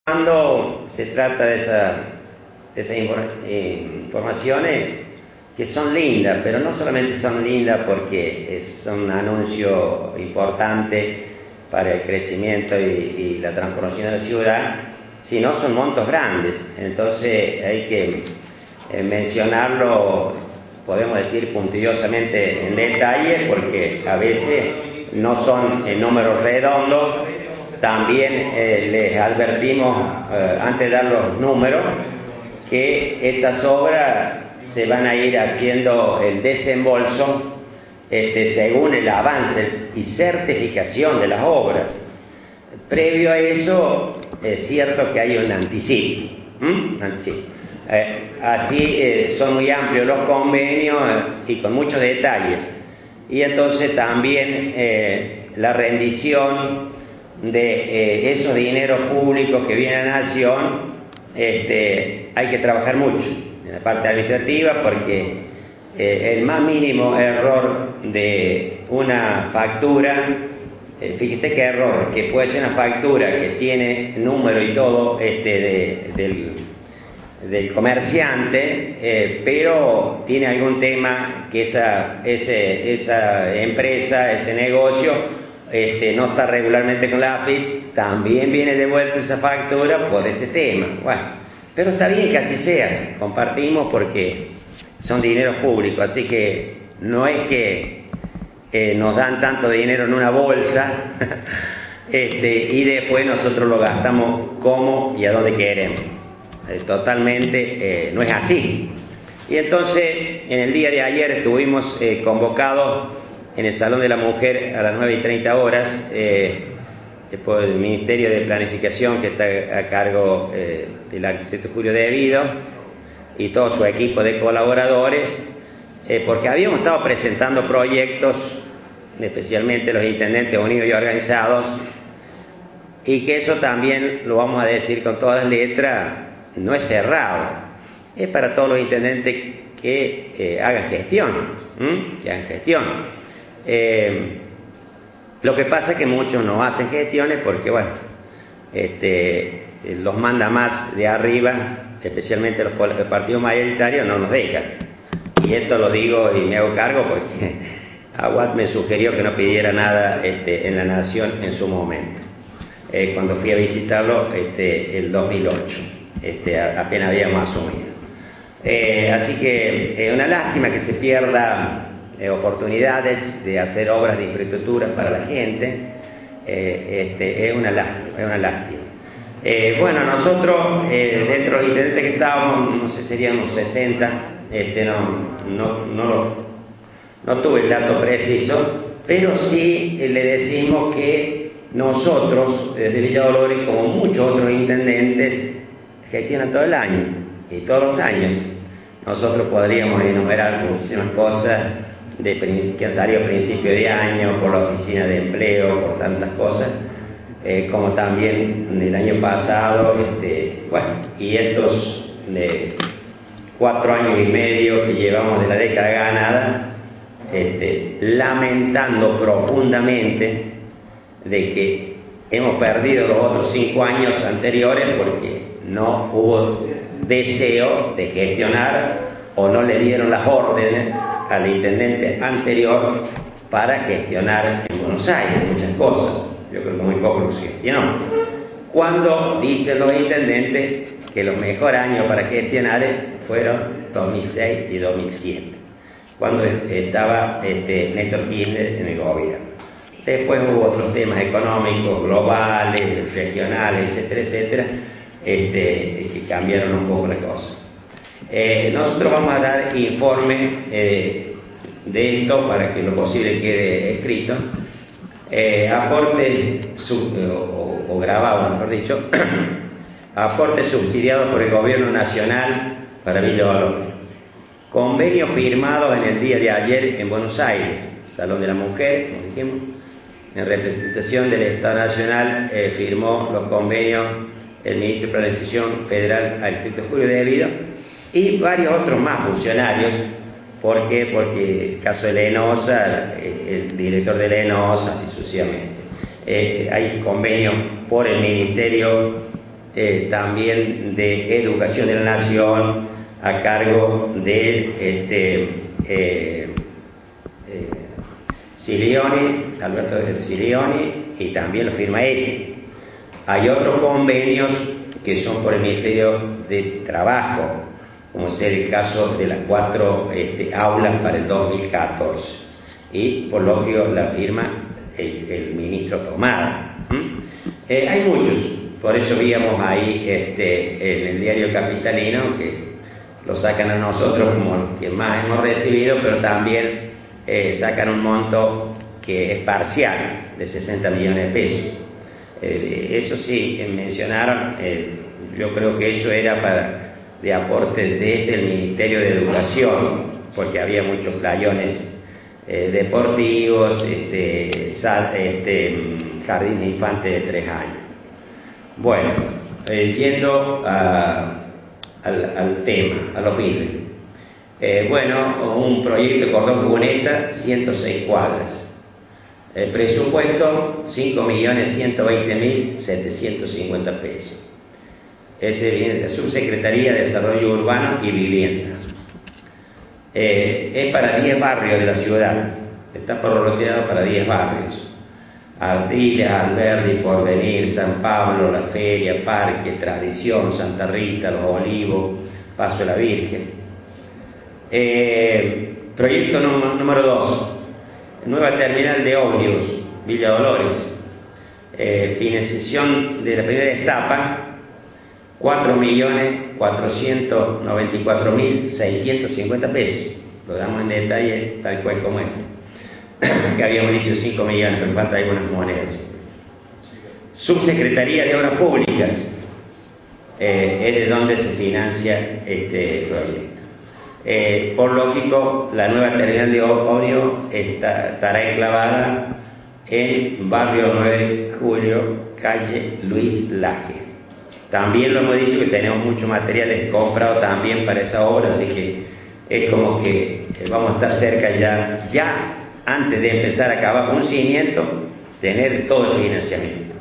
Cuando se trata de esas informaciones que son lindas, pero no solamente son lindas porque son un anuncio importante para el crecimiento y la transformación de la ciudad, sino son montos grandes. Entonces hay que mencionarlo, podemos decir puntillosamente en detalle, porque a veces no son números redondos. También les advertimos, antes de dar los números, que estas obras se van a ir haciendo el desembolso según el avance y certificación de las obras. Previo a eso, es cierto que hay un anticipo. Así son muy amplios los convenios y con muchos detalles. Y entonces también la rendición de esos dineros públicos que vienen a la nación, hay que trabajar mucho en la parte administrativa, porque el más mínimo error de una factura, fíjese qué error, que puede ser una factura que tiene número y todo del comerciante, pero tiene algún tema que esa empresa, ese negocio, no está regularmente con la AFIP, también viene de vuelta esa factura por ese tema. Bueno, pero está bien que así sea, compartimos porque son dineros públicos, así que no es que nos dan tanto dinero en una bolsa y después nosotros lo gastamos como y a donde queremos. Totalmente no es así. Y entonces en el día de ayer estuvimos convocados en el Salón de la Mujer a las 9:30 por el Ministerio de Planificación, que está a cargo del arquitecto Julio Devido y todo su equipo de colaboradores, porque habíamos estado presentando proyectos, especialmente los intendentes unidos y organizados, y que eso también lo vamos a decir con todas las letras, no es cerrado, es para todos los intendentes que hagan gestión, lo que pasa es que muchos no hacen gestiones porque, bueno, los manda más de arriba, especialmente los partidos mayoritarios, no nos dejan. Y esto lo digo y me hago cargo porque Aguad me sugirió que no pidiera nada en la Nación en su momento, cuando fui a visitarlo el 2008, apenas habíamos asumido. Así que es una lástima que se pierda oportunidades de hacer obras de infraestructura para la gente. Es una lástima. Bueno, nosotros dentro de los intendentes que estábamos, no sé, serían unos 60, no tuve el dato preciso, pero sí le decimos que nosotros desde Villa Dolores, como muchos otros intendentes, gestionan todo el año y todos los años. Nosotros podríamos enumerar muchísimas cosas que han salido a principio de año por la oficina de empleo, por tantas cosas, como también del año pasado, bueno, y estos 4 años y medio que llevamos de la década ganada, lamentando profundamente de que hemos perdido los otros 5 años anteriores porque no hubo deseo de gestionar o no le dieron las órdenes al intendente anterior para gestionar en Buenos Aires muchas cosas. Yo creo que muy poco lo se gestionó. Cuando dicen los intendentes que los mejores años para gestionar fueron 2006 y 2007, cuando estaba Néstor Kirchner en el gobierno. Después hubo otros temas económicos, globales, regionales, etcétera, etcétera, que cambiaron un poco la cosa. Nosotros vamos a dar informe de esto para que lo posible quede escrito, aporte o grabado, mejor dicho, aporte subsidiado por el Gobierno Nacional para Villa Dolores, convenio firmado en el día de ayer en Buenos Aires, Salón de la Mujer, como dijimos, en representación del Estado Nacional, firmó los convenios el Ministro de Planificación Federal, arquitecto Julio Devido, y varios otros más funcionarios. ¿Por qué? Porque el caso de Lenosa, el director de Lenosa, así sucesivamente. Hay convenios por el Ministerio también de Educación de la Nación, a cargo de Silioni, Alberto Silioni, y también lo firma él. Hay otros convenios que son por el Ministerio de Trabajo, como es el caso de las 4 aulas para el 2014, y por lógico la firma el ministro Tomada. Hay muchos, por eso víamos ahí en el diario Capitalino, que lo sacan a nosotros como los que más hemos recibido, pero también sacan un monto que es parcial, de 60 millones de pesos. Eso sí, mencionaron, yo creo que eso era de aporte desde el Ministerio de Educación, porque había muchos playones deportivos, jardín de infantes de 3 años. Bueno, yendo al tema, a los vidrios. Bueno, un proyecto de cordón cuneta, 106 cuadras. Presupuesto, 5.120.750 pesos. Ese viene de Subsecretaría de Desarrollo Urbano y Vivienda. Es para 10 barrios de la ciudad. Está prorroteado para 10 barrios. Ardiles, Alberdi, Porvenir, San Pablo, La Feria, Parque, Tradición, Santa Rita, Los Olivos, Paso de la Virgen. Proyecto número 2. Nueva terminal de ómnibus, Villa Dolores. Financiación de la primera etapa, 4.494.650 pesos. Lo damos en detalle tal cual como es. Que habíamos dicho 5 millones, pero falta algunas monedas. Subsecretaría de Obras Públicas, es de donde se financia este proyecto. Por lógico, la nueva terminal de ómnibus estará enclavada en barrio 9 de Julio, calle Luis Laje. También lo hemos dicho que tenemos muchos materiales comprados también para esa obra, así que es como que vamos a estar cerca ya antes de empezar a acabar con un cimiento, tener todo el financiamiento.